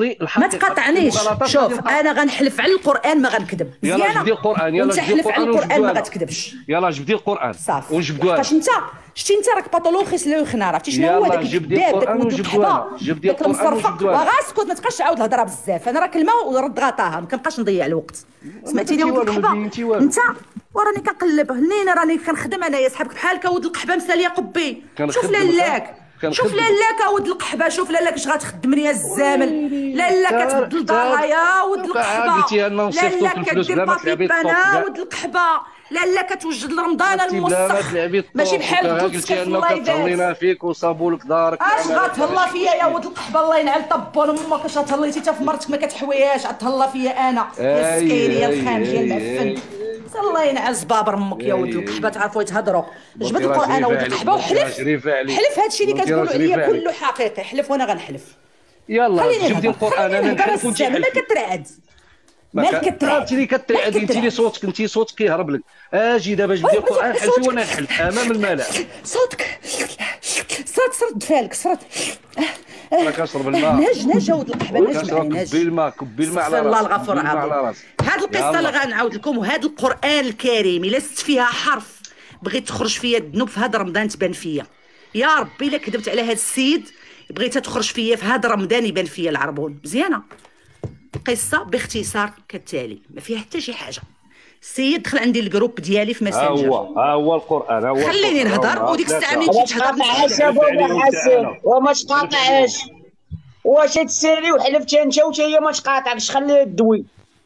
ما الحقيقه. تقاطعنيش. شوف انا غنحلف على القران ما غنكذب. يلا جبدي القران، يلا جبدي حلف على القران القران ما ونجبدوها. غتكذبش. يلا جبدي القران صافي ونجبدوها. لحقاش انت شتي انت راك باطولوخيس لوخنا، عرفتي شنو هو يلا داك جبدي الكذاب داك القرآن ولد وجبدوها القحبه لنا. جبدي داك القرآن المصرفق. وجبدوها لنا. وغاسكت ما تبقاش تعاود الهضره بزاف. انا راه كلمه ورد غطاها ما كنبقاش نضيع الوقت. سمعتيني ولد القحبه انت وراني كنقلب هنينا راني كنخدم انايا صحابك بحالك ولد القحبه مساليه قبي. شوف لالاك شوف لالاك ولد القحبه شوف لالاك اش غتخدمني يا الزامل. لالاك كتبدل دارها يا ولد القحبه. قلتي لنا نصيفطوك لالاك الفلوس كدير بلا ما تلعبي بابي الطوط بنا كاع. ولد القحبه. لالا كتوجد لرمضان بلا ما الموسخ تلعبي الطوط. ماشي بحال الدوتس قلتي في لنا اللايفات. كتهلينا فيك وصابوا لك دارك. اش غتهلا فيا يا ولد القحبه الله ينعل طبون امك. اش غتهليتي حتى في مرتك ما كتحويهاش غتهلا فيا انا يا سكيني يا الخامج يا المعفن. الله ينعل زبابر امك يا ولد القحبه. تعرفوا يتهضروا جبد القران ولد القحبه وحلف حلف هادشي اللي كتقولوا عليا كله حقيقي. حلف وانا غنحلف. يلا جبدي القران انا نحلف وانت ما كترعد مالك كترعد. انت اللي كترعدي انت اللي صوتك انت صوتك كيهرب لك. اجي دابا جبدي القران حلفي وانا نحلف امام الملأ. صوتك صرت دفالك صرت. انا كنشرب الماء. ناج ولد القحبه ناج معايا ناج. كبي الماء على راسك. الله الغفور العظيم. هاد القصه اللي غنعاود لكم وهاد القران الكريم الا زدت فيها حرف بغيت تخرج فيا الذنوب في هاد رمضان تبان فيا. يا ربي الا كذبت على هاد السيد بغيتها تخرج فيا في هاد رمضان يبان فيا العربون. مزيانه القصه باختصار كالتالي ما فيها حتى شي حاجه. السيد دخل عندي الجروب ديالي في ماسنجر. ها هو القران ها هو. خليني نهضر وديك الساعه ملي تجي تهضر وما تقاطعهاش. واش تسالي وحلفت انت وتا هي ما تقاطعكش خليها تدوي.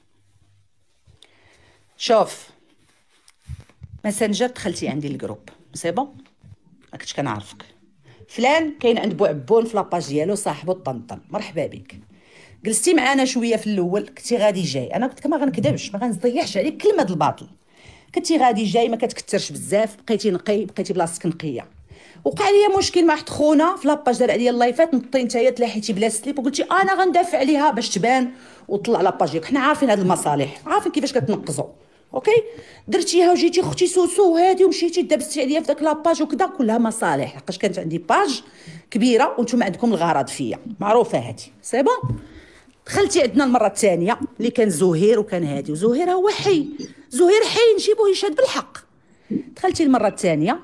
شوف ماسنجر دخلتي عندي الجروب سي بون ما كنتش كنعرفك. فلان كاين عند بوعبون في لاباج ديالو صاحبو طنطن مرحبا بك. جلستي معانا شويه في الاول كنتي غادي جاي. انا قلت لك ما غنكذبش ما غنضيعش عليك كلمه د الباطل. كنتي غادي جاي ما كتكثرش بزاف بقيتي نقي بقيتي بلاصتك نقيه. وقع لي مشكل مع واحد خونا في لاباج دار عليا اللايفات نطي نتايا تلاحيتي بلا سليب وقلتي انا غندافع عليها باش تبان وطلع لاباج ديالك. حنا عارفين هاد المصالح عارفين كيفاش كتنقزوا اوكي. درتيها وجيتي اختي سوسو هادي ومشيتي دابستي عليا في داك لاباج وكذا كلها مصالح. لحقاش كانت عندي باج كبيره وانتم عندكم الغرض فيا معروفه هادي سي بون. دخلتي عندنا المره الثانيه اللي كان زهير وكان هادي وزهير هو حي. زهير حي نجيبوه يشهد بالحق. دخلتي المره الثانيه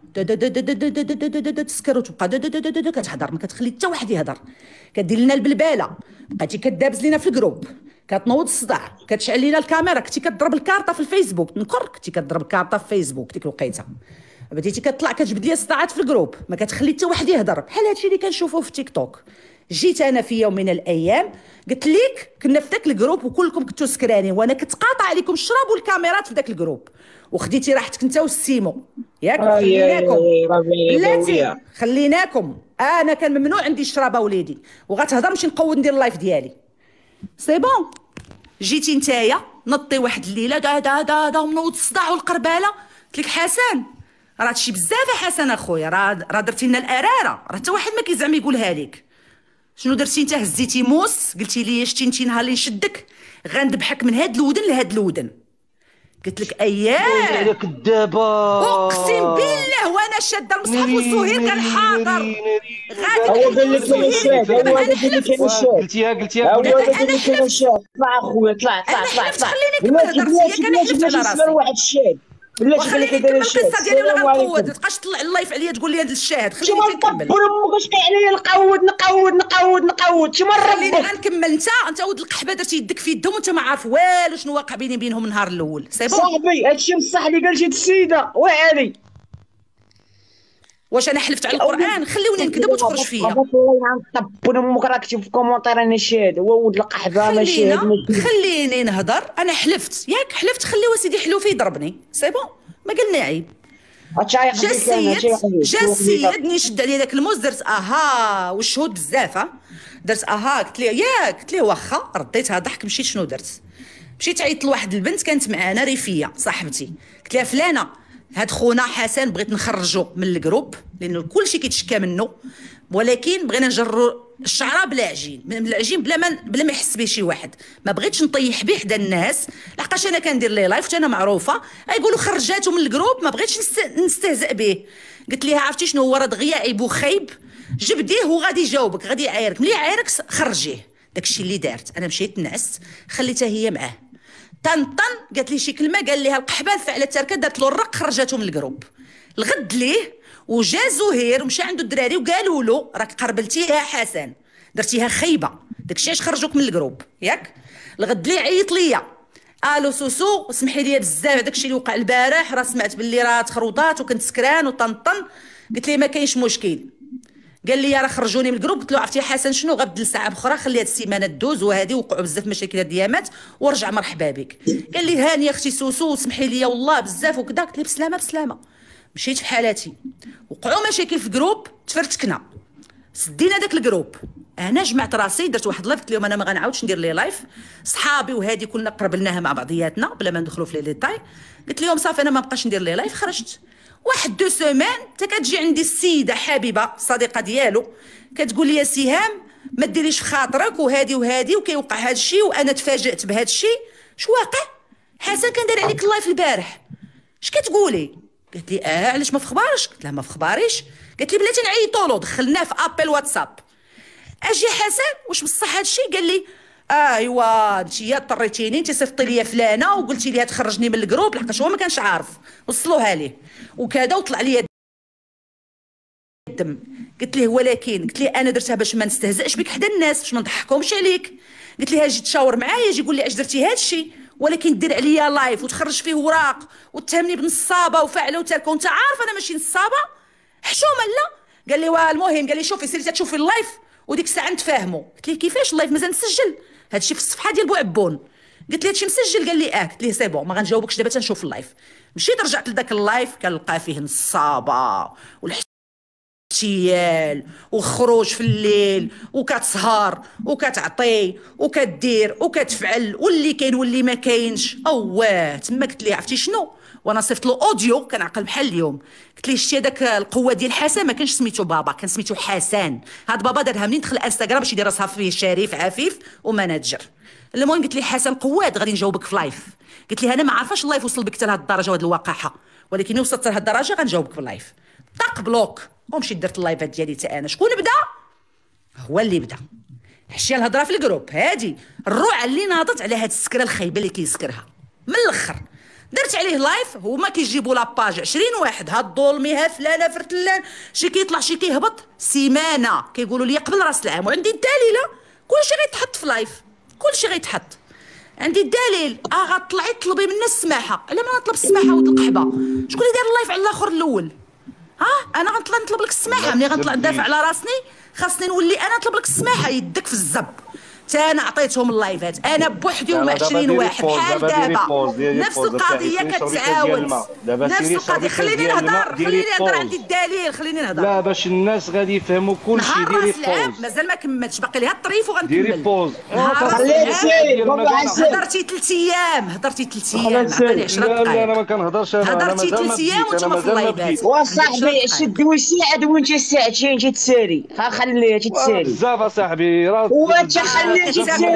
تسكر وتبقى كتهضر ما كتخلي حتى واحد يهضر. كدير لنا البلباله بقيتي كدابز لينا في الجروب كتنوض الصداع كتشعل لينا الكاميرا. كنتي كضرب الكارطه في الفيسبوك نقر كنتي كضرب الكارطه في الفيسبوك ديك الوقيته. بديتي كتطلع كتجبد لي الصداعات في الجروب ما كتخلي حتى واحد يهضر بحال هادشي اللي كنشوفوه في تيك توك. جيت انا في يوم من الايام قلت لك كنا في ذاك الجروب وكلكم كنتو سكرانين وانا كتقاطع عليكم الشراب والكاميرات في ذاك الجروب وخديتي راحتك انت والسيمو ياك خليناكم بلاتي خليناكم. انا كان ممنوع عندي الشراب وليدي وغتهضر نمشي نقود ندير اللايف ديالي سي بون. جيتي نتايا نطي واحد الليله دا ومنوض الصداع والقرباله. قلت لك حسن راه هادشي بزاف يا حسن اخويا راه درتي لنا الاراره راه حتى واحد ما كيزعم يقولها لك. شنو درتي انت هزيتي موس قلتي لي شتي انت نهار اللي نشدك غندبحك من هاد الودن لهاد الودن. قلت لك اياه كدابه اقسم بالله وانا شاده المصحف والزهير كان حاضر. هو قال لك كاين الشاهد هو قال لك كاين الشاهد قلتيها هو قال لك كاين الشاهد. طلع اخويا طلع خليني نكمل هضرتي كان حلفت على راسي. واحد الشاهد بلاتي قال لك داير الشاهد. القصه ديالي ولا غنقود ما تبقاش تطلع اللايف عليا تقول لي هذا الشاهد. خليني نكمل. طبر امك واش كاين عليا نقود شي مره خليني غنكمل. انت ولد القحبه درتي يدك في يدهم وانت ما عارف والو شنو واقع بينهم النهار الاول سي بون. صاحبي هادشي بصح اللي قال شي السيده وعلي. واش انا حلفت على القران؟ خليوني نكذب وتخرج فيا. طبر امك راه كتب في كومونتير انا شاهد هو ولد القحبه ما شاهد. خليني نهضر انا حلفت ياك حلفت خليو سيدي حلوفي يضربني سي بون ما قلنا عيب. جا السيد ني شد عليا داك الموز درت اها والشهود بزاف درت اها قلت ليه ياك قلت ليه واخا رديتها ضحك مشيت شنو درت مشيت عيطت لواحد البنت كانت معانا ريفيه صاحبتي قلت لها فلانه هاد خونا حسن بغيت نخرجو من الجروب لانه كلشي كيتشكى منه ولكن بغينا نجرو الشعره بلا عجين من العجين بلا ما يحس به شي واحد. ما بغيتش نطيح به حدا الناس لحقاش انا كندير لي لايف وانا معروفه يقولوا خرجاتو من الجروب ما بغيتش نستهزئ به. قلت ليها عرفتي شنو هو راه دغيا عيب وخايب جبديه وغادي يجاوبك غادي يعايرك ملي يعايرك خرجيه داكشي اللي دارت. انا مشيت نعست خليتها هي معاه. طن قالت لي شي كلمه، قال ليها القحبال فعلت التركه، دارت له الرق، خرجته من الجروب. الغد ليه وجا زهير ومشى عنده الدراري وقالوا له راك قربلتيها حسن، درتيها خايبه، داكشي علاش خرجوك من الجروب ياك. الغد ليه عيط ليا، الو سوسو اسمحي لي بزاف داكشي اللي وقع البارح، راه سمعت باللي راه تخروطات وكنت سكران وطنطن. قلت ليه ما كاينش مشكل. قال لي راه خرجوني من الجروب. قلت له عرفتي حسن شنو، غبدل ساعه اخرى، خلي هاد السيمانه دوز، وهذه وقعوا بزاف مشاكل هاد الايامات، ورجع مرحبا بك. قال لي هانيه اختي سوسو وسمحي لي والله بزاف وكذا. قلت له بسلامه بسلامه. مشيت في حالاتي، وقعوا مشاكل في الجروب، تفرتكنا، سدينا داك الجروب. انا جمعت راسي درت واحد لايف، قلت لهم انا ما غنعاودش ندير لي لايف، صحابي وهادي كنا قربلناها مع بعضياتنا بلا ما ندخلوا في لي ديتاي. قلت لهم صافي انا ما بقاش ندير لي لايف. خرجت واحد دو سومان حتى كتجي عندي السيده حبيبه صديقه ديالو كتقول لي سهام ما ديريش في خاطرك وهادي وهادي وكيوقع هاد الشيء، وانا تفاجأت بهاد الشيء. شو واقع؟ حسن كان داير عليك اللايف البارح، اش كتقولي؟ قالت لي علاش ما في خبارش؟ قلت لها ما في خباريش. قالت لي بلاتي نعيطوا له، دخلناه في ابل واتساب. اجي حسن واش بصح هاد الشيء؟ قال لي ايوا انتيا اضطريتيني، انت صيفطتي لي فلانه وقلتي ليها تخرجني من الجروب، لحقاش هو ما كانش عارف، وصلوها ليه وكذا وطلع لي الدم. قلت ليه ولكن، قلت ليه انا درتها باش ما نستهزئش بك حدا الناس، باش ما نضحكهمش عليك. قلت ليه جي تشاور معايا، يجي يقول لي اش درتي هاد الشيء، ولكن دير عليا لايف وتخرج فيه وراق وتهمني بنصابه وفاعله وتركه، وانت عارف انا ماشي نصابه حشومه. لا قال لي المهم، قال لي شوفي سيري تشوفي اللايف وديك الساعه نتفاهموا. قلت ليه كيفاش اللايف مازال مسجل؟ هادشي في الصفحه ديال بوعبون. قلت ليه هادشي مسجل؟ قال لي قلت ليه سي بون ما غنجاوبكش دابا تنشوف اللايف. مشيت رجعت لذاك اللايف كنلقى فيه نصابه والاحتيال وخروج في الليل وكتسهر وكتعطي وكدير وكتفعل، واللي كاين واللي ما كاينش. اواه تما قلت ليه عرفتي شنو، وانا صيفط له اوديو كنعقل بحال اليوم. قلت ليه شتي هذاك القوه ديال حسن ما كانش سميتو بابا، كان سميتو حسن. هاد بابا دارها منين دخل الانستغرام باش يدير راسها فيه شريف عفيف ومناجر. المهم قلت ليه حسن قواد غادي نجاوبك في لايف. قلت ليه انا ما عارفاش اللايف وصل بك حتى لهاد الدرجه وهاد الوقاحه، ولكن وصلت لهاد الدرجه غنجاوبك في اللايف. طق بلوك ومشيت درت اللايفات ديالي حتى انا. شكون بدا؟ هو اللي بدا. حشيه الهضره في الجروب هادي الروعه اللي ناضت على هاد السكره الخايبه اللي كيسكرها من الاخر. درت عليه لايف، هما كيجيبوا لاباج 20 واحد، هاد الظلمي ها فلانه فرتلان، شي كيطلع شي كيهبط. سيمانه كيقولوا لي قبل راس العام، وعندي الدليله، كلشي غيتحط في لايف، كلشي غيتحط. عندي الدليل. غطلعي طلبي منا السماحه. على ما نطلب السماحه ولد القحبه؟ شكون اللي دار اللايف على الاخر الاول؟ انا غنطلع نطلب لك السماحه، ملي غنطلع ندافع على راسني خاصني نولي انا نطلب لك السماحه. يدك في الزب. انا عطيتهم اللايفات انا بوحدي ومع 20 واحد بحال دابا. نفس القضيه كتعاود، نفس القضيه. خليني نهضر عندي الدليل، خليني نهضر. لا باش الناس غادي يفهموا كل شيء. ديري بوز، مازال ما كملتش، باقي ليها الطريف وغنكمل. ديري بوز. هضرتي 3 ايام، هضرتي 3 ايام، عطيني 10 دقائق. لا انا ما كنهضرش، انا هضرتي 3 ايام وانتما في اللايفات. وصاحبي شد وساعد وانت ساعتين جيت تسالي، خليها تسالي بزاف اصاحبي. راه وانت خليها تسالي.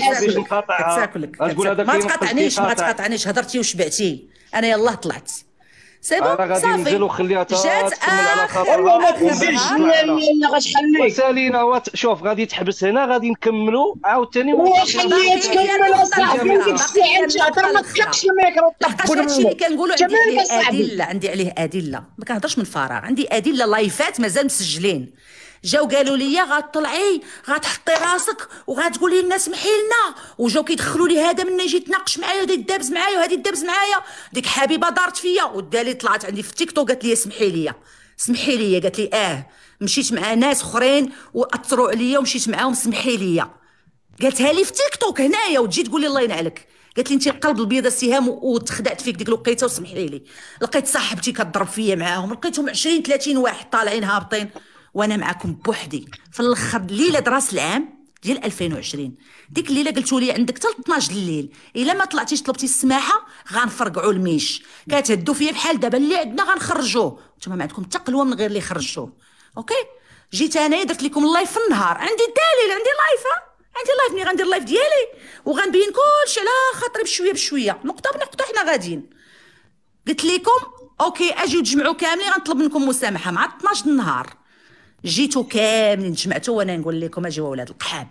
ما تقاطعنيش، هضرتي وشبعتي. انا يلاه طلعت سي بون انا غادي ننزل وخليها تكمل على خاطر. والله ما تنزلش لا غتخليك وسالينا. شوف غادي تحبس هنا، غادي نكملوا عاوتاني. وخليها تكمل اصاحبي. ديك الساعه انت هضر ما تطلقش الميكرو. لحقاش هادشي اللي كنقولوا عندي عليه ادله، عندي عليه ادله، ما كنهضرش من فراغ. عندي ادله لايفات مازال مسجلين. جاو قالوا لي غطلعي غتحطي راسك وغتقولي لنا سمحي لنا، وجاو كيدخلوا لي هذا منا يجي يتناقش معايا وهذا يدابز معايا وهذه يدابز معايا. ديك حبيبه دارت فيا والدالي طلعت عندي في التيك توك قالت لي سمحي لي قالت لي مشيت مع ناس اخرين واثروا عليا ومشيت معاهم سمحي لي. قالتها لي في تيك توك هنايا، وتجي تقول لي الله ينعلك. قالت لي انت القلب البيض السهام وتخدعت فيك ديك الوقيته وسمحي لي. لقيت صاحبتي كضرب فيا معاهم، لقيتهم 20 30 واحد طالعين هابطين وانا معاكم بوحدي. في الاخر ليله راس العام ديال 2020 ديك الليله قلتوا لي عندك حتى 12 الليل الا ما طلعتيش طلبتي السماحه غنفرقعوا الميش. كتهدوا فيا بحال دابا اللي عندنا غنخرجوه، نتوما ما عندكم حتى قلوه من غير اللي خرجتوه. اوكي جيت انايا درت لكم اللايف في النهار، عندي الدليل، عندي لايف عندي لايف ملي غندير اللايف ديالي وغنبين كلشي على خاطري بشويه نقطه بنقطه. حنا غاديين قلت لكم اوكي اجيو تجمعوا كاملين غنطلب منكم مسامحه مع 12 النهار. جيتوا كاملين تجمعتوا وانا نقول لكم اجيو اولاد القحاب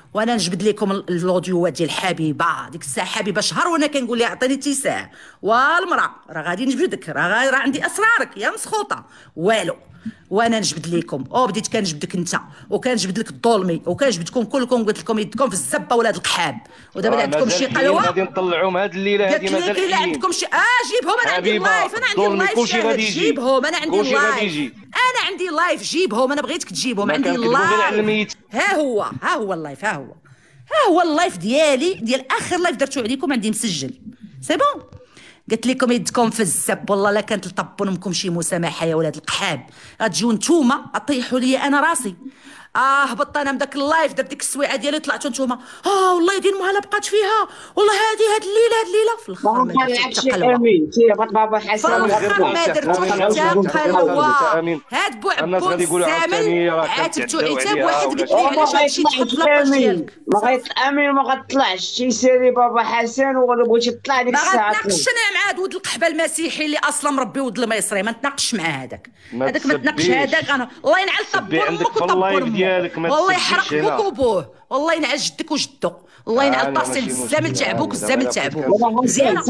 وانا نجبد لكم الاوديوات ديال حبيبه. ديك الساعه حبيبه شهر وانا كنقول لها عطيني اتساع، والمراه راه غادي نجبدك، راه عندي اسرارك يا مسخوطه والو. وانا نجبد لكم، بديت كنجبدك انت وكنجبد لك الظلمي وكنجبدكم كلكم، قلت لكم يدكم في الزبه ولاد القحاب. ودابا عندكم شي قلوه غادي نطلعوهم هاد الليله هادي مازال قلت لك عندكم شي جيبهم. انا عندي اللايف، انا عندي اللايف كلشي غادي يجي، جيبهم. انا عندي كلشي غادي اللايف، يجي. انا عندي اللايف جيبهم. انا بغيتك تجيبهم، عندي اللايف. ها هو اللايف، ها هو اللايف ديالي، ديال اخر لايف درتو عليكم عندي مسجل. سي بون. قلت لكم يدكم في الزب، والله لا كانت لطبون امكم شي مسامحه يا ولاد القحاب. غتجيو نتوما طيحوا لي انا راسي. هبطت انا من داك اللايف، درت ديك السويعه ديالي، طلعتوا نتوما والله يدين مهلا بقات فيها، والله هاد الليله في الاخر ما طلعتش امين تي بابا حسن، ما درتو حتى قلوه. هاد بوعبو الزامل عاتبتو عتاب واحد، قلت لي علاش هادشي تحط في لاباج ديالك. ما امين ما غتطلعش شي سيري بابا حسن، ولا بغيتي تطلع ديك الساعه. ما غنتناقش انا مع هاد ولد القحبه المسيحي اللي اصلا مربي ولد الميسري، ما نتناقش مع هذاك ما تناقش هذاك. انا الله ينعل طبون امك وطبون امك، والله يحرق بوك وبوه، والله ينعل جدك وجدو، الله ينعل طاسي الزامل تاع بوك الزامل تاع بوك. مزيانه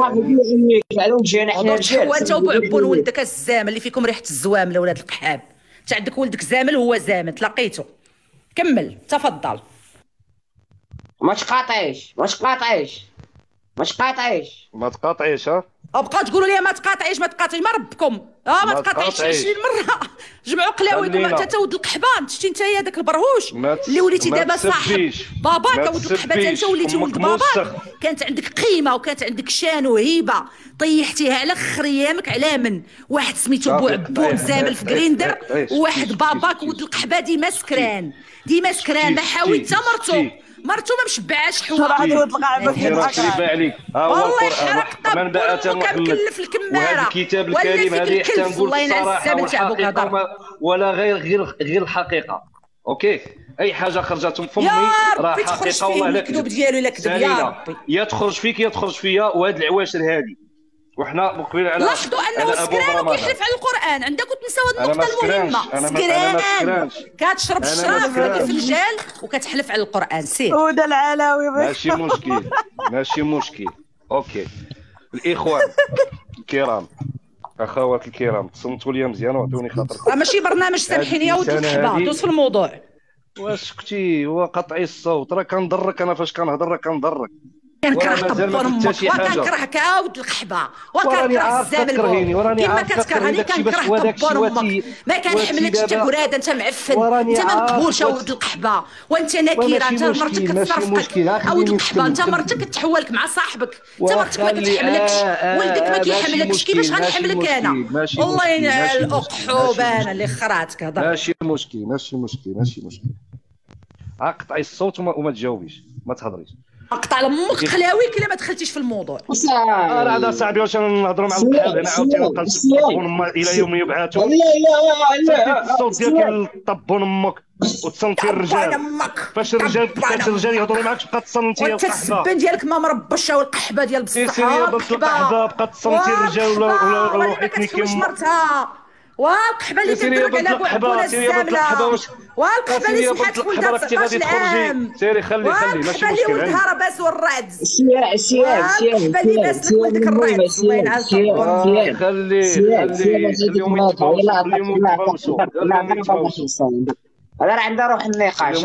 انت وبعبون ولدك الزامل اللي فيكم ريحه الزوامل ولاد القحاب. انت عندك ولدك زامل وهو زامل، تلاقيتو. كمل تفضل. ما تقاطعيش ما تقاطعيش. بقاو تقولوا لي ما تقاطعيش ما ربكم. ما تقاطعيش 20 مره. جمعوا قلاويكم حتى ولد القحبان. شتي انت يا داك البرهوش اللي وليتي دابا صاحب باباك ولد القحبه، انت وليتي ولد باباك. كانت عندك قيمه وكانت عندك شان وهيبه، طيحتيها على خر ايامك. على من واحد سميتو بوعبون زامل في جريندر، وواحد باباك ولد القحبه ديما سكران ما حاول حتى مرتو ما مشبعاش حوايج. والله يحرق طبون وكنكلف الكماره. وهذا الكتاب الكريم هذه حتى نقول الصراحه والحقيقه ولا غير الحقيقه. اوكي، اي حاجه خرجت من فمي راه حقيقه والله لا الكذوب ديالو لا كذب يا ربي. يا تخرج فيك يا تخرج فيا. وهاد العواشر هادي وحنا مقبلين على لاحظوا انه سكران وكيحلف على القران. عندكم تنساو هاد النقطه المهمه. سكران كتشرب الشراب في الفنجال وكتحلف على القران. سير ودا العلاوي ماشي مشكل. اوكي الاخوان الكرام، اخوات الكرام، تصنتوا لي مزيان وعطوني خاطركم. راه ماشي برنامج سامحيني يا ولد القحبه، دوز في الموضوع. واش كنتي وقطعي الصوت؟ راه كنضرك انا فاش كنهضر، راه كنضرك. كنكره طبون امك وكنكرهك يا ولد القحبه وكنكره الزامل كيما كتكرهني. كنكره طبون امك. ما كنحملكش انت كراده، انت معفن، انت ما مقبولش ولد القحبه، وانت نكيره. انت مرتك كتصرفك ولد القحبه، انت مرتك كتحولك مع صاحبك، انت مرتك ما كتحملكش، ولدك ما كيحملكش. كيفاش غنحملك انا؟ والله ينعل اقحوب انا اللي خراتك هضر. ماشي مشكل. اقطعي الصوت وما تجاوبيش، ما تهضريش. اقطع لامك قلاويك الا ما دخلتيش في الموضوع. راه هذا صاحبي واش نهضروا مع القحاب هنا عاوتاني نبقى نطبون الى يوم يبعثون. لا الصوت ديالك طبون امك وتصنتي الرجال. فاش الرجال يهضروا معاك تبقى تصنتي يا القحبه. الزبان ديالك ما مربش والقحبه ديال بصح. سيري القحبه بقى تصنتي الرجال ولا روحي كيما مرتها. والقحبه اللي كتدرك على بوعبونه الزامله، والقحبه اللي سمحت ولدها 19 عام. سيري خلي ماشي مشكل. اللي ولدها راه باس والرعد. القحبه اللي باس لك ولدك الرعد. الله ينعل طبون. خليهم يتباوسوا. هذا راه عندها روح النقاش.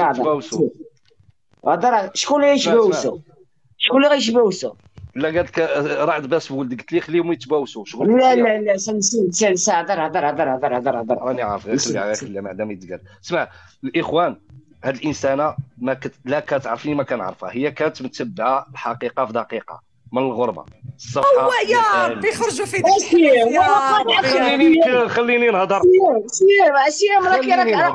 هذا شكون اللي غيشباوسوا؟ لا قالت لك رعد باس بولدك، قلت لي خليهم يتباوسوا. شغل لا سنسى هضر. راني عارف. خلي ما دام يتقال. اسمع الاخوان، هاد الانسانه لا كتعرفني ما كنعرفها. هي كانت متبعه الحقيقه في دقيقه من الغربه. الصفحه هو يا ربي خرجوا في خليني نهضر. سير راه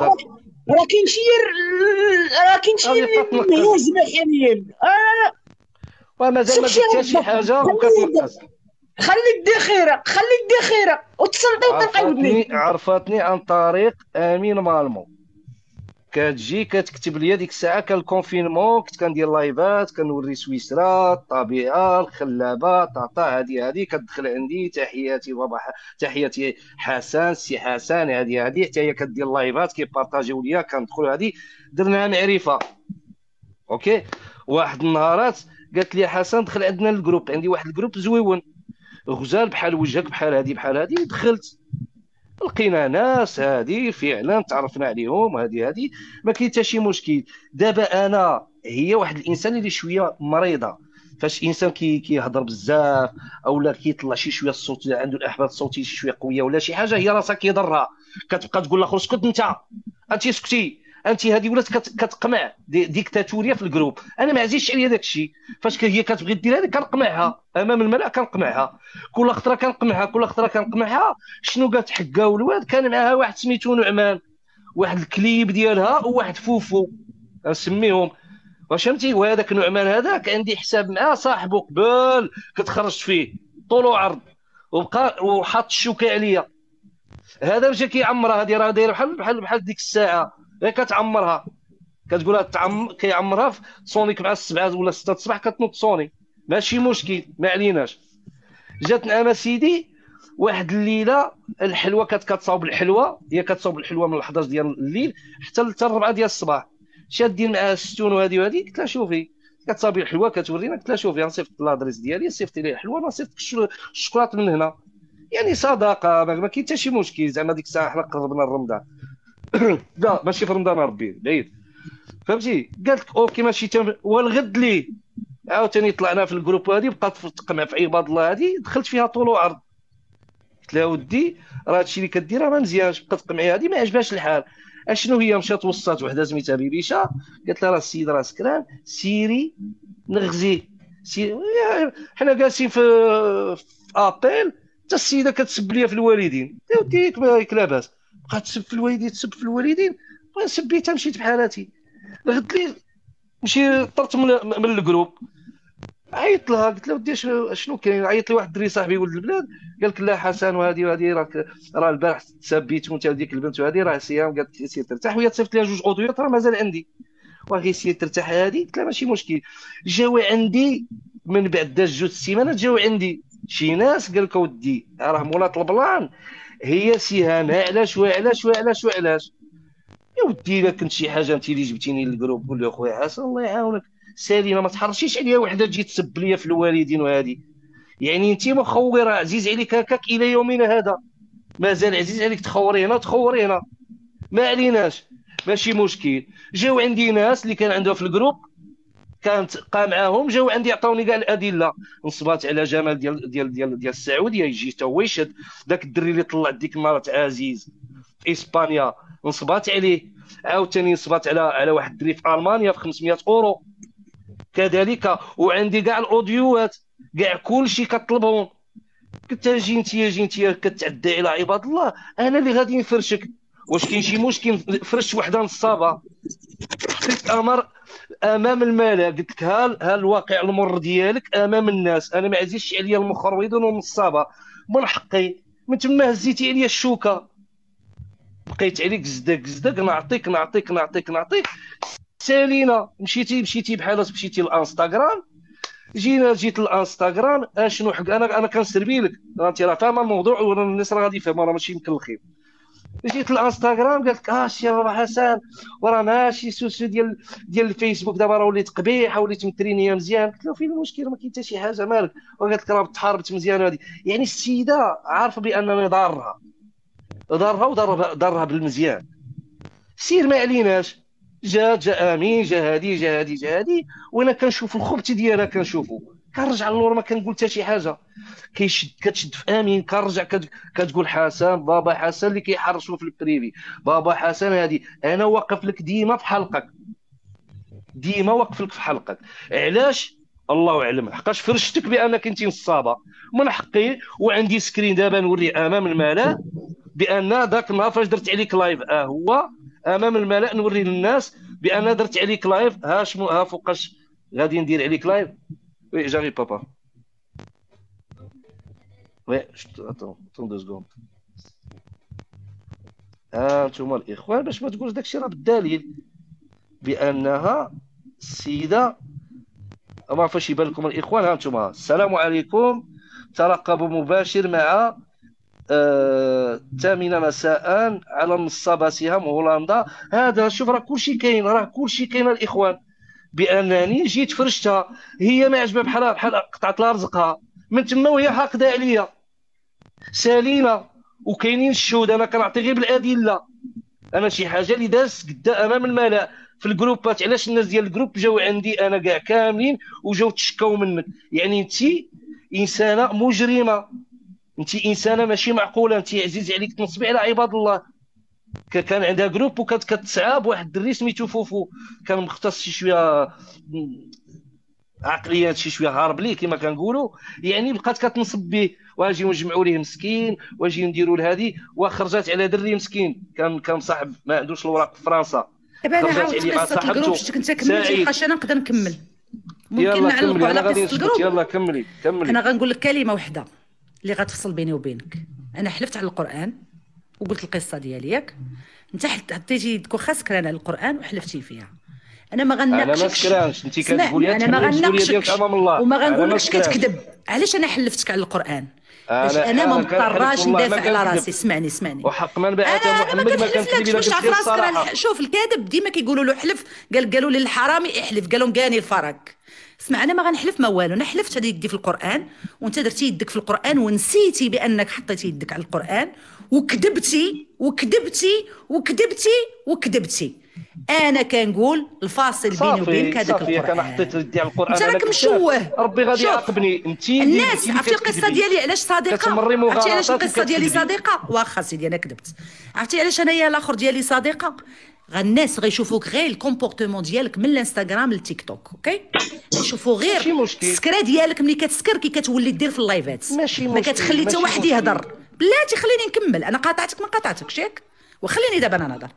كاين شي مهزمه حاليا. ومازال ما درت حتى شي حاجه وكتنقص. خلي الدخيره وتصلتي وتنقي. عرفتني عن طريق امين مالمو. كتجي كتكتب لي ديك الساعه كان الكونفينمون، كنت كندير لايفات كنوري سويسرا، الطبيعه، الخلابه، طاطا. هذه كتدخل عندي. تحياتي بابا، تحياتي حسن، سي حسن. هذه حتى هي كدير لايفات كيبارطاجيو ليا، كندخل. هذه درنا معرفه. اوكي. واحد النهارات قالت لي حسن دخل عندنا الجروب، عندي واحد الجروب زويون غزال بحال وجهك بحال هادي دخلت لقينا ناس هادي فعلا تعرفنا عليهم، هادي ما كاين حتى شي مشكل. دابا انا هي واحد الانسان اللي شويه مريضه، فاش انسان كيهضر بزاف اولا كيطلع شي شويه الصوت، عنده الاحبال الصوتيه شي شويه قويه ولا شي حاجه، هي راسها كيضرها، كتبقى تقول لاخر اسكت انت سكتي انت. هذه ولات كتقمع ديكتاتوريه في الجروب. انا ما عزيزش عليا داك الشيء، فاش هي كتبغي دير هذه كنقمعها امام الملأ، كنقمعها كل خطره، كنقمعها. شنو قالت حكا والواد؟ كان معها واحد سميتو نعمان، واحد الكليب ديالها وواحد فوفو نسميهم، واش فهمتي؟ وهذاك نعمان هذاك عندي حساب معاه صاحبه قبل كنت خرجت فيه طول وعرض، وبقى وحط الشوكه عليا. هذا مشى كيعمرها، هذه راه دايره بحال ديك الساعه غير كتعمرها، كتقولها كيعمرها في سونيك مع السبعه ولا سته الصباح كتنوض سوني، ماشي مشكل ما عليناش. جات نعمه سيدي واحد الليله الحلوه كتصاوب الحلوه، هي كتصاوب الحلوه من 11 ديال الليل حتى 4 ديال الصباح، شادين معها الستون وهذه قلت لها شوفي كتصاوبي الحلوه كتورينا، قلت لها شوفي غنصيفط لادريس ديالي، صيفطي لي الحلوه ما صيفطك الشكلاط من هنا، يعني صداقه ما كاين حتى شي مشكل. زعما ديك الساعه حنا قربنا رمضان لا ماشي في رمضان ربي بعيد، فهمتي؟ قالت لك اوكي ماشي والغد ليه عاوتاني طلعنا في الجروب هذه، بقات تقمع في عباد الله هذه، دخلت فيها طول وعرض. قلت لها ودي راه هادشي اللي كدير ما مزيانش، بقات تقمعي هذه ما عجبهاش الحال. اشنو هي؟ مشات وصات وحده سميتها بيبيشه، قالت لها راه السيد راه سكران، سيري نغزيه. حنا جالسين في ابيل، حتى السيده كتسب ليا في الوالدين، يا ودي ياك لاباس، بقات تسب في الوالدين في الوالدين، سبيتها مشيت بحالاتي. غد لي مشي طرت من الجروب، عيطت لها قلت لها ودي شنو كاين؟ عيط لي واحد الدري صاحبي ولد البلاد، قال لك لا حسن وهذه راك راه البارح تسبيت وانت ديك البنت وهذه راه صيام، قالت لي سير ترتاح، وهي تصيفط لها جوج اوديوات راه مازال عندي، وغي سير ترتاح هذه. قلت لها ماشي مشكل. جاو عندي من بعد داز جوج سيمانات، جاو عندي شي ناس قال لك ودي راه مولات البلان هي سهام، علاش وعلاش. يا ودي الا كنت شي حاجه انت اللي جبتيني للجروب، قول لي اخويا حسن الله يعاونك سالينا ما تحرشيش عليا وحده تجي تسب ليا في الوالدين وهذه، يعني انت مخور عزيز عليك هكاك الى يومنا هذا، مازال عزيز عليك تخوري هنا ما عليناش ماشي مشكل. جاو عندي ناس اللي كان عندها في الجروب كانت قام معاهم، جاو عندي عطاوني كاع الادله، نصبات على جمال ديال السعوديه يجي حتى هو يشد داك الدري اللي طلع ديك مرات عزيز في اسبانيا، نصبات عليه. عاوتاني نصبات على واحد الدري في المانيا في 500 اورو كذلك. وعندي كاع الاوديوات كاع كلشي كطلبهم. قلت جي انت كتعدى على عباد الله، انا اللي غادي نفرشك. واش كاين شي مشكل فرش وحده نصابه؟ قلت امر امام الملا، قلت لك ها الواقع المر ديالك امام الناس، انا ما عزيزش عليا المخروضين والنصابه، من حقي. من تما هزيتي عليا الشوكه، بقيت عليك زدق نعطيك سالينا. مشيتي بحال مشيتي للانستغرام، جيت للانستغرام اشنو حق انا كنسربي لك، انت راه فاهمه الموضوع وانا الناس راه غادي يفهموا، راه ماشي مكلخين. جيت للانستغرام قالت لك سي راه حسن وراه ماشي سوسو ديال الفيسبوك دابا راه وليت قبيحه وليت مترينيه مزيان. قلت له فين المشكل؟ ما كاين حتى شي حاجه مالك. وقالت لك راه تحاربت مزيان هذه، يعني السيده عارفه بانني ضارها وضرها بالمزيان. سير ما عليناش، جا امين، جا هادي وانا كنشوف الخبط ديالها، كنرجع للور ما كنقول حتى شي حاجه. كتشد في امين، كنرجع كتقول حسن بابا حسن اللي كيحرشوا في البريفي، بابا حسن هادي انا واقف لك ديما في حلقك، علاش؟ الله اعلم، حقاش فرشتك بانك انت نصابه. من حقي وعندي سكرين دابا نوري امام الملأ بان ذاك النهار فاش درت عليك لايف هو امام الملأ نوري للناس بان درت عليك لايف. ها فوقاش غادي ندير عليك لايف. وي جاري بابا وي attends 2 secondes. انتم الاخوان باش ما تقولش داكشي راه بالدليل بانها السيده ما عرفاش يبان لكم الاخوان. ها انتم السلام عليكم، ترقبوا مباشر مع 8 مساء على نصابة سهام هولندا. هذا شوف راه كلشي كاين الاخوان، بانني جيت فرشتها، هي ما عجبها بحال قطعت لها رزقها من تما وهي حاقده عليا. سالينا وكاينين الشهود، انا كنعطي غير بالادله. انا شي حاجه اللي دازت قدام امام الملأ في الجروبات، علاش الناس ديال الجروب جاو عندي انا كاع كاملين وجاو تشكاو منك؟ يعني انت انسانه مجرمه، انت انسانه ماشي معقوله، انت عزيز عليك تنصبي على عباد الله. كان عندها جروب وكانت كتسعى بواحد الدري سميتو فوفو، كان مختص شي شويه عقليات شي شويه هارب ليه كما كنقولوا، يعني بقات كتنصب به، واجيو نجمعوا ليه مسكين، واجيو نديروا لهذه، وخرجت على دري مسكين كان صاحب ما عندوش الوراق في فرنسا. دابا انا عاودت قصه الجروب، شفتك انت كملتي بقاش انا نقدر نكمل. ممكن نعلقوا على قصه الجروب. يلا كملي. انا غنقول لك كلمه واحده اللي غتفصل بيني وبينك. انا حلفت على القران وقلت القصه ديالي ياك، انت حطيتي يدك واخا سكران على القران وحلفتي فيها. انا ما غنناقشكش. انا ما سكرانش، انت كتقولي انا ما غنناقشكش امام الله وما غنقولكش كتكذب. علاش انا حلفتك على القران؟ باش انا ما مضطراش ندافع على راسي. اسمعني وحق من بعث محمد ما كنكذب الا قلت الصراحه. شوف الكاذب ديما كيقولوا له حلف، قالوا للحرامي احلف، قالوا مكاني الفرق. اسمع، انا ما غنحلف ما والو، انا حلفت على يدي في القران، وانت درتي يدك في القران ونسيتي بانك حطيتي يدك على القران، وكذبتي وكذبتي وكذبتي وكذبتي. انا كنقول الفاصل بيني وبينك هذاك القران. انا حطيت يدي على القران، انت راك مشوه. ربي غادي يعاقبني. انت الناس عرفتي القصه ديالي علاش صديقه؟ عرفتي علاش القصه ديالي صديقه؟ واخا سيدي انا كذبت. عرفتي علاش انايا الاخر ديالي صديقه؟ الناس غيشوفوك غير الكومبورتمون ديالك من الانستغرام للتيك توك، اوكي؟ يشوفوا غير السكره ديالك ملي كتسكر كي كتولي دير في اللايفات، ما كتخلي حتى واحد يهضر. بلاتي خليني نكمل، انا قاطعتك ما قاطعتكش ياك، وخليني دابا انا نهضر.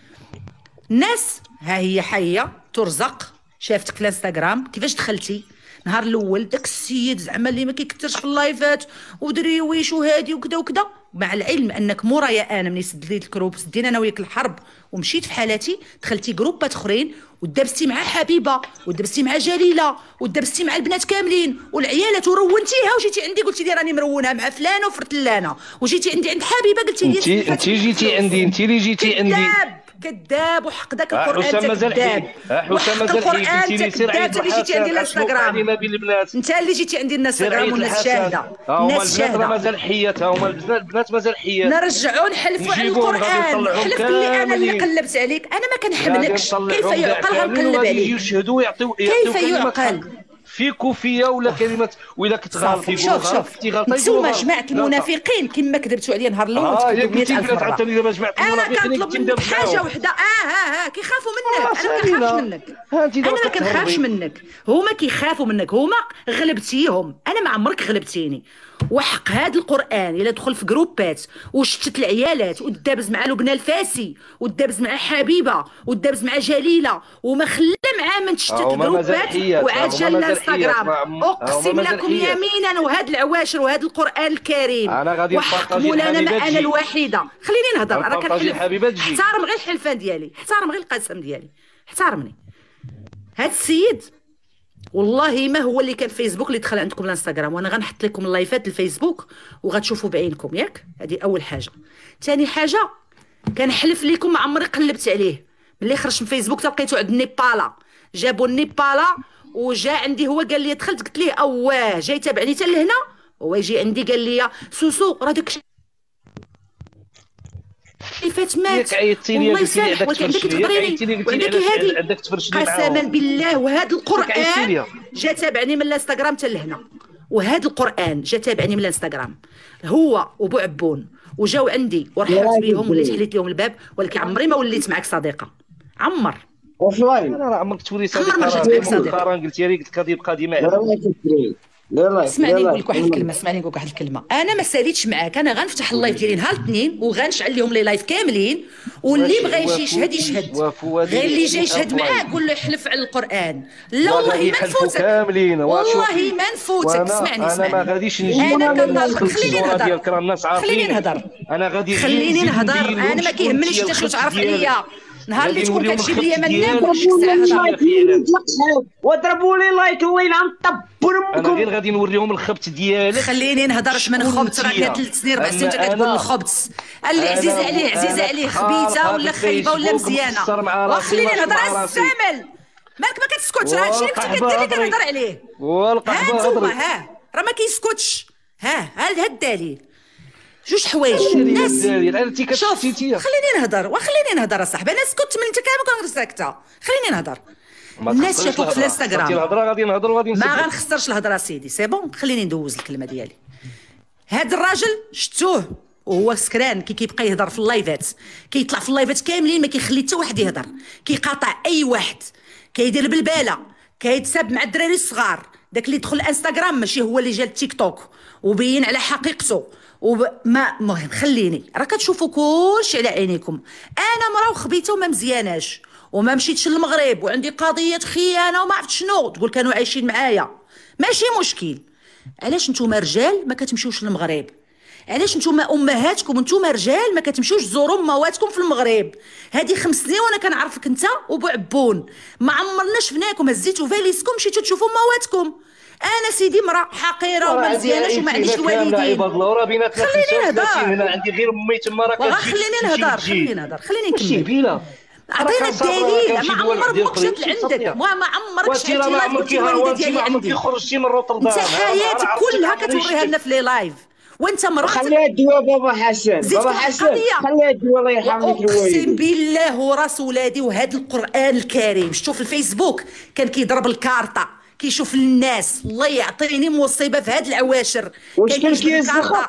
الناس ها هي حيه ترزق، شافتك في الانستغرام كيفاش دخلتي نهار الاول، داك السيد زعما اللي ما كيكثرش في اللايفات ودريويش وهادي وكذا وكذا، مع العلم انك مورايا انا ملي سد لي الكروب، سدينا انا وياك الحرب ومشيت في حالاتي، دخلتي جروبات اخرين ودابستي مع حبيبه ودابستي مع جليله ودابستي مع البنات كاملين والعيالات ورونتيها، وجيتي عندي قلتي لي راني مرونه مع فلانه وفرتلانه، وجيتي عندي عند حبيبه قلتي لي انت جيتي عندي، انت اللي جيتي عندي. كذاب وحق ذاك القران انت كذاب. حسام مازال حي انت سير عيد اللي جيتي عندي الانستغرام، انت اللي جيتي عندي الانستغرام والناس شاهده. الناس شاهده مازال حيات، هما البنات مازال حيات. نرجعوا نحلفوا على القران، حلف باللي انا اللي قلبت عليك، انا ما كنحملكش. كيف يعقل غنقلب عليك؟ يشهدوا يعطيو كيف يعقل؟ في كوفيه ولا كلمات ولا كتغلطي. شوف نتوما جماعه المنافقين كما كذبتوا عليا نهار الاول تكذبوا 100,000 مره. انا كنطلب منك حاجه وحده، كيخافوا منك. انا ما كنخافش منك، انا ما كنخافش منك، هما كيخافوا منك، هما غلبتيهم، انا ما عمرك غلبتيني. وحق هذا القران الا دخل في جروبات وشتت العيالات ودابز مع لبنى الفاسي ودابز مع حبيبه ودابز مع جليله وما خلى معاه من تشتت جروبات وعاد جا الانستغرام، اقسم لكم يمينا وهاد العواشر وهذا القران الكريم وحق مولانا ما انا الوحيده. خليني نهضر، راه كنحلف. احترم غير الحلفان ديالي، احترم غير القسم ديالي، احترمني. هاد السيد والله ما هو اللي كان فيسبوك اللي دخل عندكم الانستغرام، وانا غنحط لكم اللايفات الفيسبوك وغتشوفوا بعينكم ياك. هذه اول حاجه. ثاني حاجه كنحلف لكم ما عمري قلبت عليه. ملي خرج من فيسبوك تلقيتو عند النيبالا، جابوا النيبالا وجا عندي، هو قال لي دخلت قلت ليه اواه جاي تابعني حتى لهنا، هو يجي عندي قال لي سوسو راه داك فات مات والله يسامحك وعندك تهضريني وعندك هادي قسما بالله. وهذا القران جا تابعني من الانستغرام حتى لهنا، وهذا القران جا تابعني من الانستغرام هو وبو عبون، وجاو عندي ورحبت بهم وليت حليت لهم الباب، ولكن عمري ما وليت معك صديقه. عمر اوفلاين انا عمرك تولي صديقه. قلتي لي قلت لك قديمه اسمعني نقول لك واحد الكلمه، اسمعني نقول لك واحد الكلمه. انا ما ساليتش معاك، انا غنفتح اللايف ديالي نهار الاثنين وغنشعل لهم لي لايف كاملين، واللي بغى يجي يشهد يشهد، غير اللي جاي يشهد معاك قول له يحلف على القران. لا والله ما نفوتك، والله ما نفوتك. اسمعني انا ما غاديش نجي، خليني نهضر، خليني نهضر، انا غادي خليني نهضر. انا ما كيهمنيش انت شنو تعرف عليا. نهار اللي تكون كتجيب لي من ناكلش وضربوا لي لايك الله يلعن طبر امكم. انا غير غادي نوريهم الخبط ديالك. خليني نهضرش من خبط، راه 3 سنين 4 سنين كتقول الخبط اللي عزيزه عليه عزيزه عليه، خبيثه ولا خايبه ولا مزيانه. وخليني نهضر السامل، مالك ما كتسكتش؟ راه هادشي اللي كنت كدير اللي كنهضر عليه. والقحبه هانتوما هضري راه ما كيسكتش. هذا الدليل. جوج حوايج الناس الناس. شوف خليني نهضر اصاحبي. انا سكت من انت كامل كنهضر ساكته. خليني نهضر. الناس شافوك في الانستغرام. الهضره غادي نهضروا غادي ما غنخسرش الهضره سيدي. سي بون خليني ندوز الكلمه ديالي. هاد الراجل شفتوه وهو سكران كيبقى يهضر في اللايفات، كيطلع في اللايفات كاملين ما كيخلي حتى واحد يهضر، كيقاطع اي واحد، كيدير بالباله، كيتساب مع الدراري الصغار. داك اللي دخل الانستغرام ماشي هو اللي جا التيك توك وبين على حقيقته. وما المهم خليني، راه كتشوفوا كلشي على عينيكم. انا مرا وخبيته وما مزياناش وما مشيتش للمغرب وعندي قضيه خيانه وما عرفت شنو، تقول كانوا عايشين معايا ماشي مشكل. علاش نتوما رجال ما كتمشيوش للمغرب؟ علاش نتوما امهاتكم نتوما رجال ما كتمشيوش تزوروا مواتكم في المغرب؟ هذه 5 سنين وانا كنعرفك انت وبو عبون، ما عمرنا شفناكم هزيتوا فاليسكم مشيتوا تشوفوا مواتكم. انا سيدي مرا حقيره وما مزياناش وما عنديش الوالدين. خليني نهضر. هنا عندي غير امي تما راه خليني نهضر خليني نكمل. عطينا الدليل. ما عمرك جات لعندك، ما عمرك شحال لايف الوالده ديالي عندي. خرجتي من روتردام انت حياتك كلها كتوريها لنا في لي لايف وانت مراتك. خليها الدواء بابا حسن. بابا حسن خليها الدواء الله يرحم لك الوالدين. اقسم بالله وراس ولادي وهذا القران الكريم شفتو في الفيسبوك كان كيضرب الكارطه كيشوف الناس. الله يعطيني مصيبه في هاد العواشر. واش كان كيهز الخط؟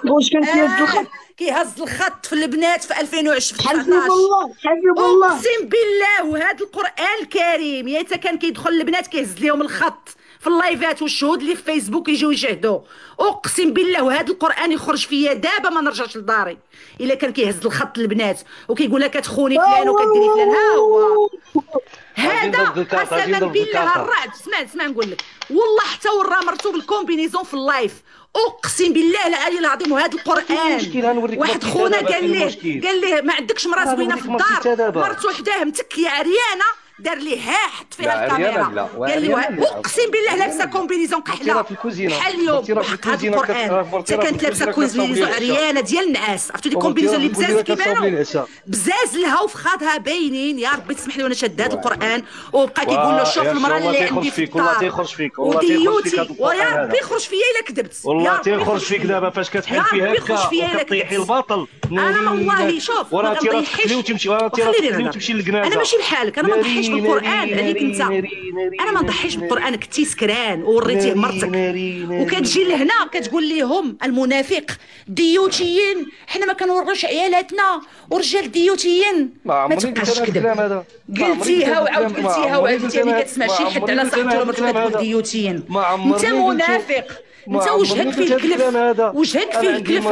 كيهز الخط في البنات في 2020 في 19. حسب الله اقسم بالله وهذا القران الكريم يا تا كان كيدخل البنات كيهز لهم الخط في اللايفات والشهود اللي في فيسبوك يجيو يشهدوا. اقسم بالله وهذا القران يخرج فيا دابا ما نرجعش لداري الا كان كيهز الخط للبنات وكيقول لها كتخوني فلان وكديري فلان. ها هو هذا قسما بالله الرعد. اسمع نقول لك والله حتى ورا مرتو بالكومبينيزون في اللايف. اقسم بالله العلي العظيم وهذا القران. واحد خونا قال ليه ما عندكش مرا زوينه في الدار، مرتو حداه متكيه عريانه، دار ليه حط فيها الكاميرا قال لي اقسم بالله لابسه كومبينيزون قحله بحال اليوم بحق هذا القران. حتى كانت لابسه كومبينيزون عريانه ديال النعاس. عرفتوا دي كومبينيزون اللي بزاز كيبانوا بزاز لها وفخاتها باينين. يا ربي تسمح لي وانا شاد هذا القران وبقى كيقول له شوف المراه اللي عندي في الدار والله تيخرج فيك ويا ربي يخرج فيا الا كذبت. والله تيخرج فيك دابا فاش كتحل فيها هكا وكطيحي الباطل. انا والله شوف وراه تيخلي وتمشي وتمشي للكنازه. انا ماشي بحالك، انا ما نضحيش بالقران عليك انت. انا ما نضحيش بالقران. كنتي سكران ووريتيه مرتك وكتجي لهنا كتقول ليهم المنافق ديوتيين، حنا ما كنوريوش عيالاتنا ورجال ديوتيين. ما تبقاش تكذب. قلتيها وعاودتيها ما كتسمع شي حد على صحته ولا مرتك كتقول ديوتيين. انت منافق. انت وجهك فيه الكلف، وجهك فيه الكلف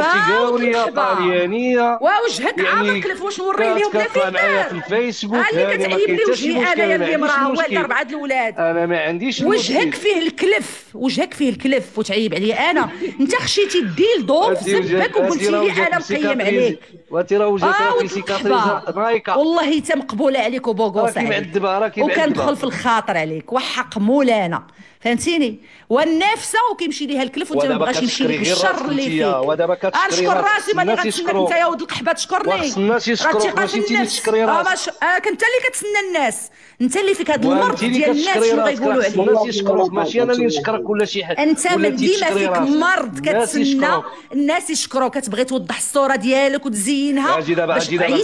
وجهك عامل الكلف. واش نوريه لهم لا في الفيسبوك اللي كتعيب لي وجهي انايا اللي مراه والده 4 الاولاد. انا ما عنديش وجهك فيه الكلف، وجهك فيه الكلف وتعيب عليا انا. انت خشيتي الديل ضوف سبك وقلتي لي انا مقيم عليك. وانت راه وجهك في سيكاتريزا نايكا والله حتى مقبوله عليك وبوغوص عليك وكندخل في الخاطر عليك وحق مولانا فهمتيني. والنفسه وكيمشي ليها الكلف وانت ما بغاش يمشي لك الشر اللي فيك. ودابا كتشكري اشكر راسي ماني غنتسناك انت يا ولد القحبه تشكرني. الناس يشكروك ماشي انت اللي تشكري راسك. كنت اللي كتسنى الناس، انت اللي فيك هذا المرض ديال الناس شنو غيقولوا عليك. الناس يشكروك ماشي انا اللي نشكرك ولا شي حد. انت من ديما فيك مرض كتسنى الناس يشكروك. كتبغي توضح الصوره ديالك وتزينها. اجي دابا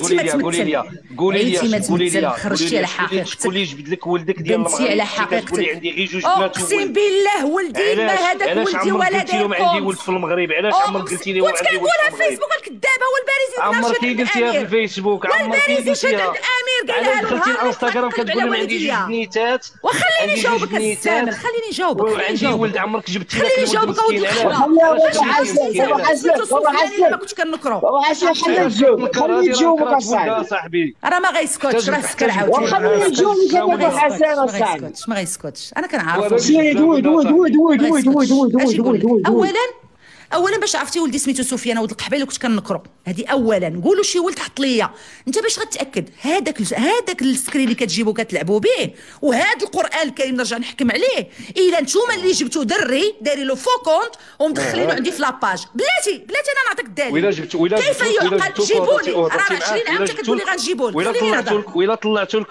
قولي لي خرجتي على حقيقتك. قولي جبد لك ولدك ديال المرض على حقيقتك. قولي عندي غير 2 بنات. اقسم بالله ولدي ما هذاك ولدي ولا قلتي لهم عندي ولد في المغرب. علاش عمرك قلتي لي كنت كنقولها في الفيسبوك الكذابه والبارزين. عمرك قلتيها في الفيسبوك، عمرك قلتيها الامير قالها له. دخلتي الانستغرام كتقول لهم عندي 2 بنيتات. وخليني نجاوبك السامر، خليني نجاوبك. وعندي ولد عمرك جبتي لك خليني نجاوبك اودي ما كنتش كنكرو. خليني نجاوبك اصاحبي. راه ما غيسكتش راه سكر عاوتاني. وخليني نجاوبك ابو حسن اصاحبي. ما غيسكتش انا كنعرف. دوي اولا اولا باش عرفتي ولدي سميتو سفيان ولد القحبه اللي كنت كنكرو، هذه اولا. نقولوا شي ولد حط ليا انت باش غتاكد هذاك السكرين اللي كتجيبو كتلعبوا به وهذا القران الكريم نرجع نحكم عليه. الا نتوما اللي جبتو دري دايرين له فو كونت ومدخلينه عندي في لاباج، بلاتي انا نعطيك الدليل. كيف يعقل؟ جيبوا لي راه 20 عام انت كتقول لي غنجيبوا لك. خليني نهضر ولا طلعتو لك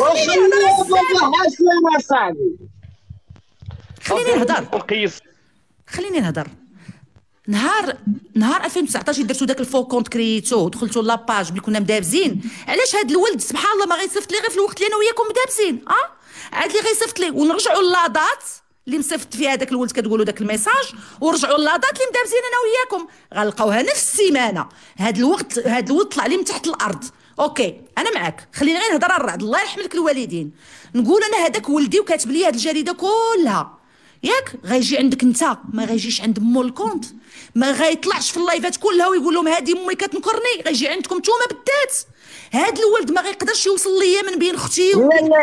خليني نهضر. نهار 2019 درتو داك الفو كونت كريتو ودخلتو لاباج ملي كنا مدابزين. علاش هاد الولد سبحان الله ما غيصيفط لي غير في الوقت اللي انا وياكم مدابزين؟ عاد لي غيصيفط لي ونرجعوا للاضات اللي مصيفط فيها داك الولد كتقولوا داك الميساج، ورجعوا للاضات اللي مدابزين انا وياكم غنلقاوها نفس السيمانه. هاد الولد طلع لي من تحت الارض. اوكي انا معاك، خليني غير نهضر على الرعد الله يرحم لك الوالدين. نقول انا هذاك ولدي وكاتب لي هاد الجريده كلها ياك، غيجي عندك انت ما غيجيش عند مول الكونت، ما غيطلعش في اللايفات كلها ويقول لهم هادي امي كتنكرني، غيجي عندكم نتوما بالذات. هاد الولد ما غيقدرش يوصل ليا من بين اختي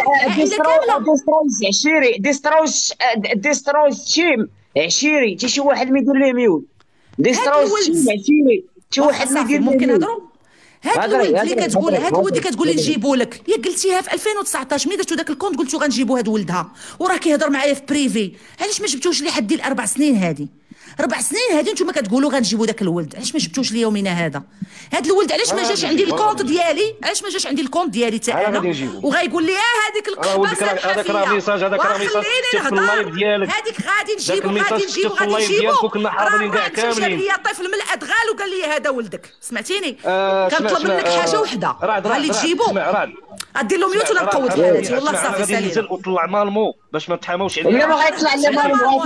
ديستروز تيم عشيري حتى شي واحد ما يدير ليه ميول. ديستروز تيم عشيري شي واحد ما يدير. ممكن نهضروا؟ هاد الولد اللي كتقول هاد الولد اللي كتقول لي نجيبو لك، يا قلتيها في 2019 ملي درتو داك الكونت قلتو غنجيبو هاد ولدها وراه كيهضر معايا في بريفي. علاش ما جبتوش لي حد ديال 4 سنين هادي؟ 4 سنين هادي نتوما كتقولوا غنجيبو داك الولد، علاش ما جبتوش لي يومنا هذا؟ هاد الولد علاش ما جاش عندي الكونت ديالي؟ علاش ما جاش عندي الكونت ديالي حتى انا وغايقول لي هذيك القحبه هذاك راه ميساج في اللايف ديالك، هذيك غادي نجيبو كنا حاضرين كاع كاملين. لي طفل من الادغال وقال لي هذا ولدك، سمعتيني؟ كنطلب منك حاجه وحده غادي تجيبو. غدير له ميوت ولا نقود حالاتي والله صافي سالي. غادي ننزل وطلع مالمو باش ما تحاموش عليه. لا ما غيطلع لي مالمو،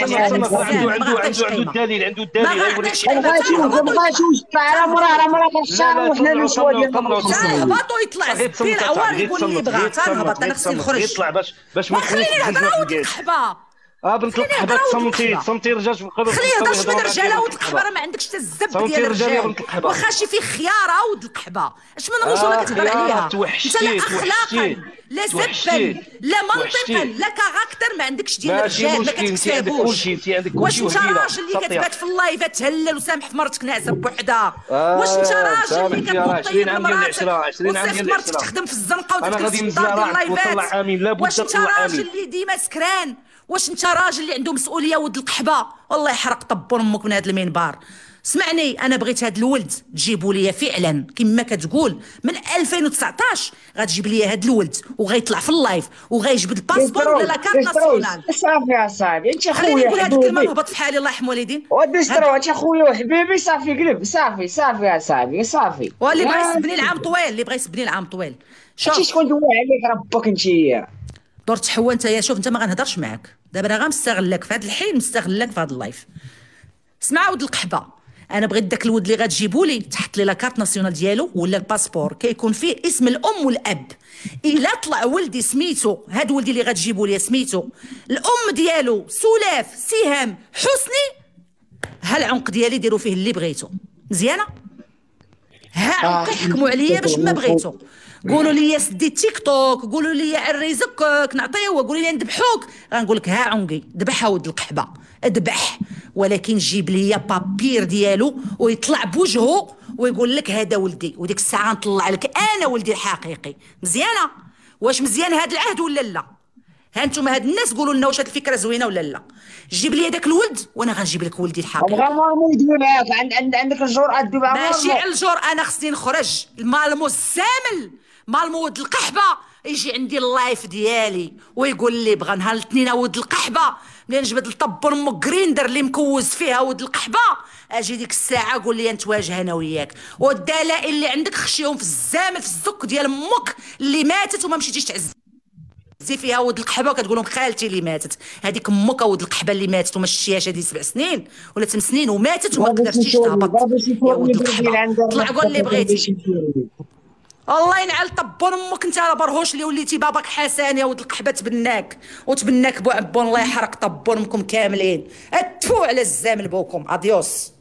عنده الدليل غيوريك. بغاتوش طلع راه مراه كنشارو وحنا النسوه ديالنا هبط ويطلع في العوار يقول لي بغا تنهبط انا خصني نخرج. يطلع باش ما خليني نهضر ولد القحبه. بنت القحبه تصمتي رجعت في القلب. خليني نهضر شويه الرجاله ولد القحبه راه ما عندكش حتى الزب ديال الرجال واخا شي فيه خياره ولد القحبه. اش من رجوله كتهضر عليها انت؟ لا اخلاقا لا سبا لا منطقا لا كاركتر ما عندكش ديال الرجال ما كتكسبوش. واش انت راجل اللي كتبات في اللايف تهلل وسامح في مرتك ناعسه بوحدها؟ واش انت راجل اللي كتطيب مراتك وصيفط مرتك تخدم في الزنقه وتجلس في الدار ديال اللايفات؟ واش انت راجل اللي ديما سكران؟ واش انت راجل اللي عنده مسؤوليه ولد القحبه؟ والله يحرق طبور امك من هذا المنبر. اسمعني انا بغيت هذا الولد تجيبوا لي فعلا كما كتقول من 2019 غتجيب لي هذا الولد وغيطلع في اللايف وغيجبد الباسبور ولا لا كارت ناسيونال. صافي يا صاحبي انت خويا خليني نقول هذه الكلمه نهبط في حالي الله يرحم والدين. وديسترو انت خويا وحبيبي صافي قلب صافي يا صاحبي صافي. واللي بغى يسبني العام طويل اللي بغى يسبني العام طويل. شوف شكون دوى عليك ربك انت دور تحوى انت. شوف انت ما غنهضرش معاك دابا، انا غنستغلك في هذا الحين مستغلك في هذا اللايف. اسمع ولد القحبه، انا بغيت داك الولد اللي غتجيبوا لي تحط لي لا كارت ناسيونال ديالو ولا الباسبور كيكون فيه اسم الام والاب. الا طلع ولدي سميتو هاد ولدي اللي غتجيبوا لي سميتو الام ديالو سلاف سهام حسني، ها العنق ديالي ديروا فيه اللي بغيتو. مزيانه؟ ها عنق يحكموا عليا باش ما بغيتو. قولوا لي سدي تيك توك، قولوا لي عري زكك نعطيوه، قولوا لي نذبحوك، غنقول لك ها عنقي ذبح ولد القحبه اذبح، ولكن جيب لي بابير ديالو ويطلع بوجهه ويقول لك هذا ولدي، وديك الساعه نطلع لك انا ولدي الحقيقي. مزيانه؟ واش مزيان هذا العهد ولا لا؟ ها انتم هاد الناس قولوا لنا واش هاد الفكره زوينه ولا لا؟ جيب لي هذاك الولد وانا غنجيب لك ولدي الحقيقي. بغا مالمو يدوي معاك عندك الجرأه تدوي معاك؟ ماشي على الجرأه، انا خصني نخرج. مالمو الزامل مالمو ولد القحبه يجي عندي اللايف ديالي ويقول لي بغا نهار الاثنين ولد القحبه ملي نجبد الطبور امك جريندر اللي مكوز فيها ولد القحبه، اجي ديك الساعه قول لي نتواجه انا وياك، والدلائل اللي عندك خشيهم في الزامل في الزك ديال امك اللي ماتت وما مشيتيش تعزي فيها ولد القحبه وكتقول لهم خالتي اللي ماتت. هذيك امك ولد القحبه اللي ماتت وما شتيهاش هذه 7 سنين ولا 8 سنين وماتت وما قدرتيش تهبط يا ولد القحبه. طلع قول اللي بغيتي. الله ينعل طبون امك انت برهوش اللي وليتي باباك حسن يا ولد القحبه تبناك وتبناك بو عبون الله يحرق طبون امكم كاملين. اتفوا على الزامل بوكم. اديوس.